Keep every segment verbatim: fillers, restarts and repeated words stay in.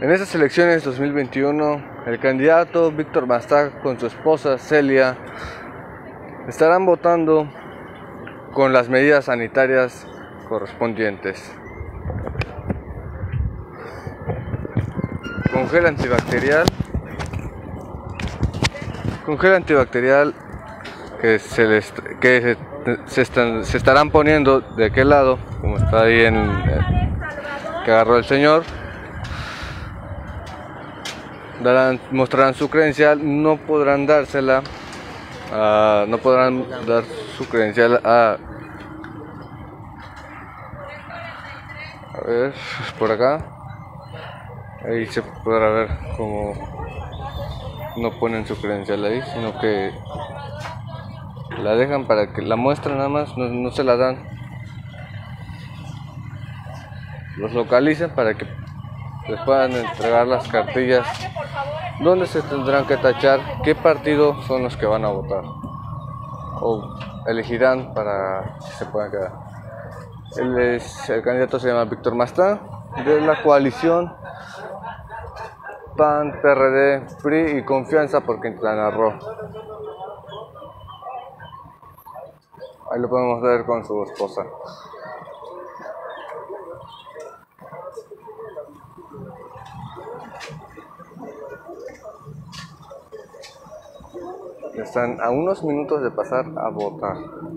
En estas elecciones dos mil veintiuno, el candidato Víctor Mastá con su esposa Celia estarán votando con las medidas sanitarias correspondientes. Con gel antibacterial, con gel antibacterial que se les que se, están, se estarán poniendo de aquel lado, como está ahí en eh, que agarró el señor. Darán, mostrarán su credencial, no podrán dársela, uh, no podrán dar su credencial a, a ver, por acá, ahí se podrá ver cómo no ponen su credencial ahí, sino que la dejan para que la muestren nada más, no, no se la dan, los localizan para que les puedan entregar las cartillas donde se tendrán que tachar qué partido son los que van a votar o elegirán para que se puedan quedar. Él es, el candidato se llama Víctor Mastá, de la coalición P A N, P R D, P R I y Confianza por Quintana Roo. Ahí lo podemos ver con su esposa. Están a unos minutos de pasar a votar.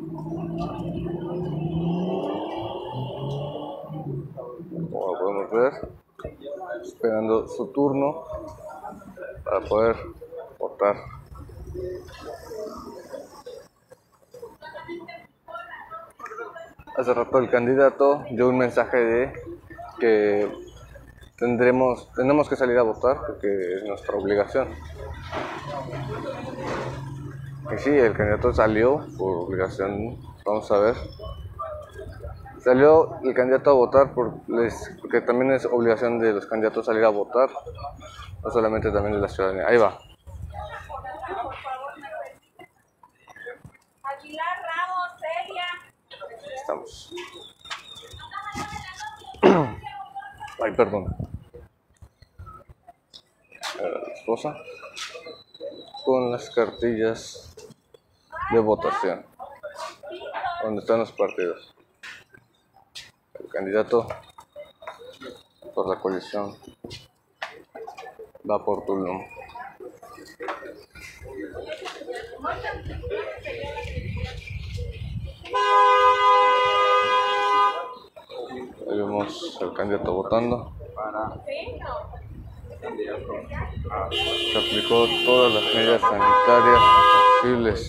Como lo podemos ver, esperando su turno para poder votar. Hace rato el candidato dio un mensaje de que tendremos, tenemos que salir a votar porque es nuestra obligación. Y sí, el candidato salió por obligación, vamos a ver. Salió el candidato a votar por, les, porque también es obligación de los candidatos salir a votar, no solamente también de la ciudadanía. Ahí va. Aguilar Ramos, Celia. Estamos. Ay, perdón. La esposa con las cartillas de votación, donde están los partidos. El candidato por la coalición va por Tulum. Ahí vemos al candidato votando. Se aplicó todas las medidas sanitarias posibles.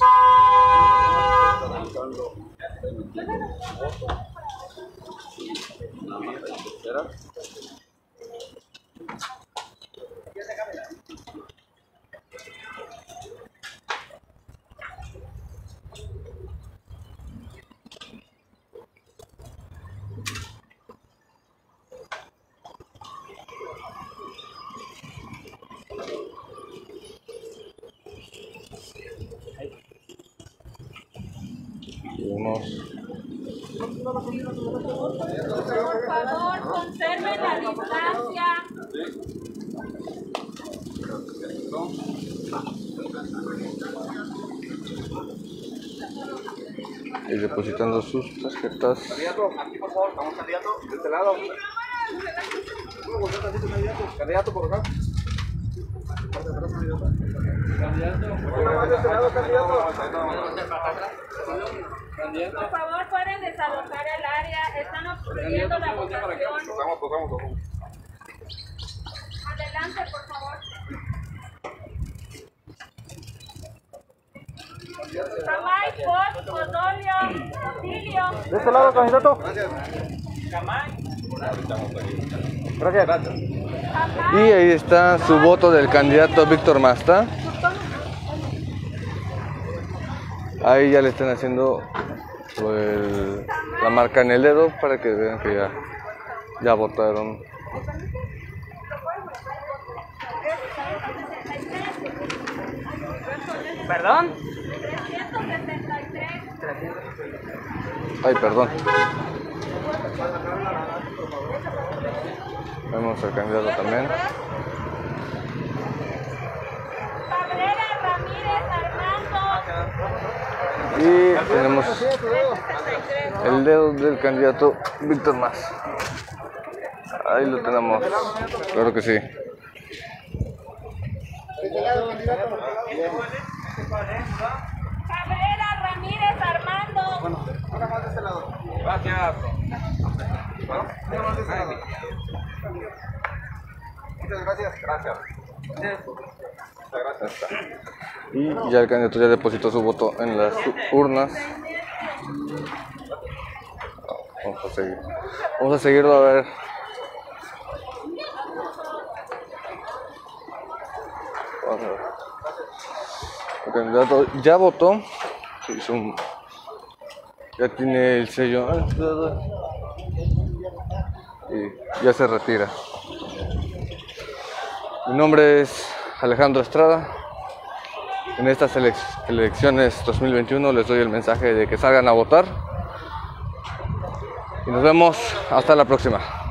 Por favor, conserven la distancia. Y depositando sus tarjetas. Candidato, aquí por favor, vamos candidato, de este lado. Candidato por acá. Por favor, pueden desalojar el área. Están obstruyendo la votación. Vamos, vamos, vamos. Adelante, por favor. Camay, Post, Odolio, Otilio. De este lado, candidato. Gracias. Gracias. Y ahí está su voto del candidato Víctor Mastá. Ahí ya le están haciendo el, la marca en el dedo para que vean que ya, ya votaron. ¿Perdón? Ay, perdón. Vemos al candidato también. Cabrera Ramírez Armando. Y tenemos el dedo del candidato Víctor Mas. Ahí lo tenemos. Claro que sí. Cabrera Ramírez Armando. Bueno, ahora más de este lado. Gracias. Bueno, ahora más de este lado. Muchas gracias. Gracias. Muchas gracias. Y ya el candidato ya depositó su voto en las urnas. Vamos a seguir. Vamos a seguirlo a ver. Vamos a ver. El candidato ya votó. Hizo un... Ya tiene el sello. Y ya se retira. Mi nombre es Alejandro Estrada. En estas elec elecciones dos mil veintiuno les doy el mensaje de que salgan a votar. Y nos vemos hasta la próxima.